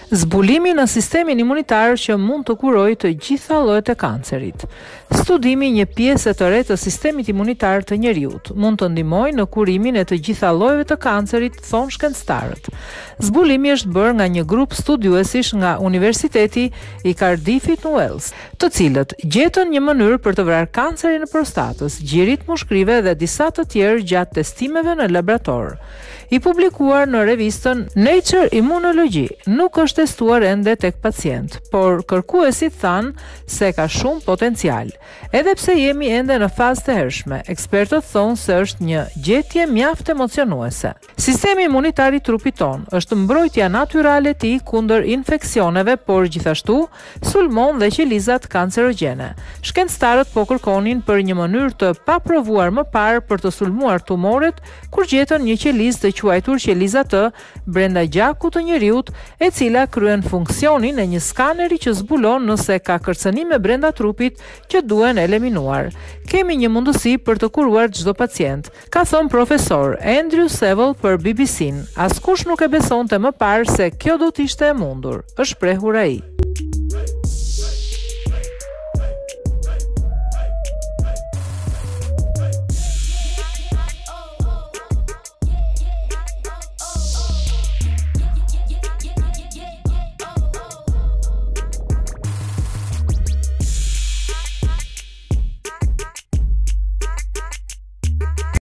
Zbulimi në sistemin imunitar që mund të kurojë të gjitha llojet e kancerit. Studimi një pjesë të re të sistemit imunitar të njeriut mund të ndihmojë në kurimin e të gjitha llojeve të kancerit, thon shkencëtarët. Zbulimi është bërë nga një grup studiuesish nga Universiteti i Cardiffit në Wales, të cilët gjetën një mënyrë për të vrarë kancerin e prostatës, gjirit mushkrive dhe disa të tjerë gjatë testimeve në laborator. I publikuar në revistën Nature Immunology, nuk është testuar ende tek pacient, por kërkuesit thanë se ka shumë potencial. Edhe pse jemi ende në fazë të hershme, ekspertët thonë se është një gjetje mjaft emocionuese. Sistemi imunitar i trupit ton është mbrojtja natyrale e tij kundër infeksioneve, por gjithashtu sulmon dhe qelizat kancerogjene. Shkencëtarët po kërkonin për një mënyrë të paprovuar më parë për të sulmuar tumoret, kur gjetën një qelizë të quajtur qeliza T brenda gjakut të njeriut, e cila kryen funksionin e një skaneri që zbulon nëse ka kërcënime brenda trupit që duhen eliminuar. Kemi një mundësi për të kuruar çdo pacient, ka thënë profesor Andrew Seville për BBC-n. Askush nuk e besonte më parë se kjo do të ishte e mundur, është shprehur ai.